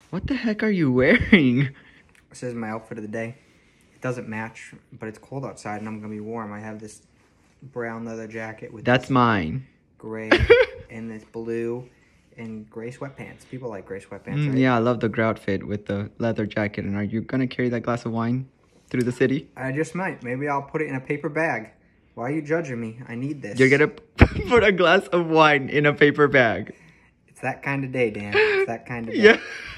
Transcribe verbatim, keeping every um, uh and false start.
What the heck are you wearing? This is my outfit of the day. It doesn't match, but it's cold outside and I'm gonna be warm. I have this brown leather jacket with That's mine. gray and this blue and gray sweatpants. People like gray sweatpants, Mm, right? yeah, I love the gray outfit with the leather jacket. And are you gonna carry that glass of wine through the city? I just might. Maybe I'll put it in a paper bag. Why are you judging me? I need this. You're gonna put a glass of wine in a paper bag. It's that kind of day, Dan. It's that kind of day. Yeah.